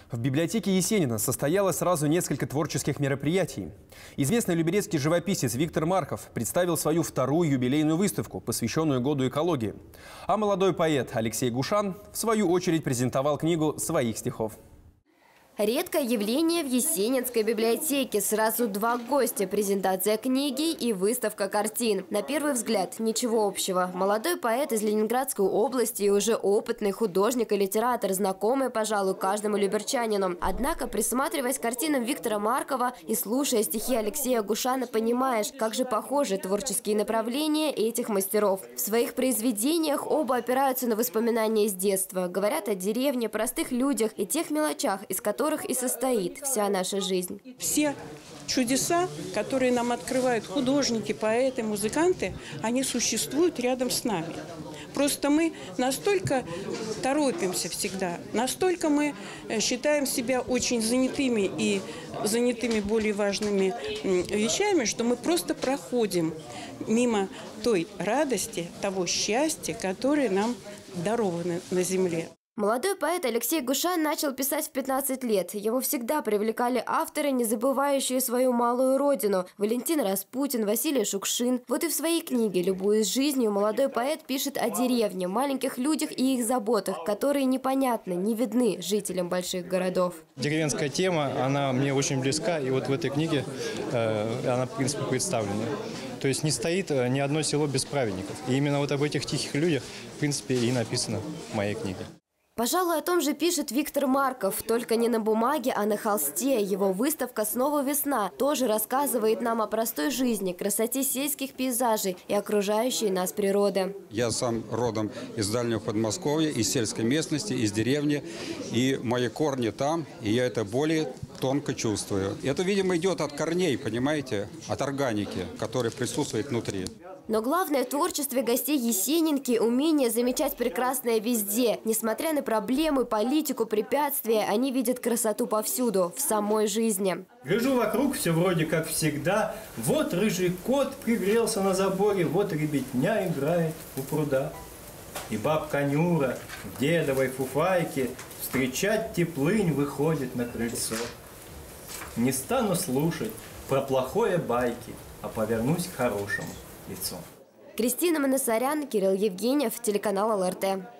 В библиотеке Есенина состоялось сразу несколько творческих мероприятий. Известный люберецкий живописец Виктор Марков представил свою вторую юбилейную выставку, посвященную году экологии. А молодой поэт Алексей Гушан, в свою очередь, презентовал книгу своих стихов. Редкое явление в Есенинской библиотеке. Сразу два гостя – презентация книги и выставка картин. На первый взгляд ничего общего. Молодой поэт из Ленинградской области и уже опытный художник и литератор, знакомый, пожалуй, каждому люберчанину. Однако, присматриваясь к картинам Виктора Маркова и слушая стихи Алексея Гушана, понимаешь, как же похожи творческие направления этих мастеров. В своих произведениях оба опираются на воспоминания из детства. Говорят о деревне, простых людях и тех мелочах, из которых и состоит вся наша жизнь. Все чудеса, которые нам открывают художники, поэты, музыканты, они существуют рядом с нами. Просто мы настолько торопимся всегда, настолько мы считаем себя очень занятыми и занятыми более важными вещами, что мы просто проходим мимо той радости, того счастья, которое нам даровано на земле. Молодой поэт Алексей Гушан начал писать в 15 лет. Его всегда привлекали авторы, не забывающие свою малую родину. Валентин Распутин, Василий Шукшин. Вот и в своей книге «Любуясь жизнью» молодой поэт пишет о деревне, маленьких людях и их заботах, которые непонятны, не видны жителям больших городов. Деревенская тема, она мне очень близка, и вот в этой книге она, в принципе, представлена. То есть не стоит ни одно село без праведников. И именно вот об этих тихих людях, в принципе, и написана в моей книге. Пожалуй, о том же пишет Виктор Марков, только не на бумаге, а на холсте. Его выставка «Снова весна» тоже рассказывает нам о простой жизни, красоте сельских пейзажей и окружающей нас природы. Я сам родом из дальнего Подмосковья, из сельской местности, из деревни, и мои корни там, и я это более тонко чувствую. Это, видимо, идет от корней, понимаете, от органики, которая присутствует внутри. Но главное в творчестве гостей Есенинки – умение замечать прекрасное везде. Несмотря на проблемы, политику, препятствия, они видят красоту повсюду, в самой жизни. Гляжу вокруг, все вроде как всегда. Вот рыжий кот пригрелся на заборе, вот ребятня играет у пруда. И бабка Нюра в дедовой фуфайке встречать теплынь выходит на крыльцо. Не стану слушать про плохое байки, а повернусь к хорошему лицом. Кристина Манасарян, Кирилл Евгеньев, телеканал ЛРТ.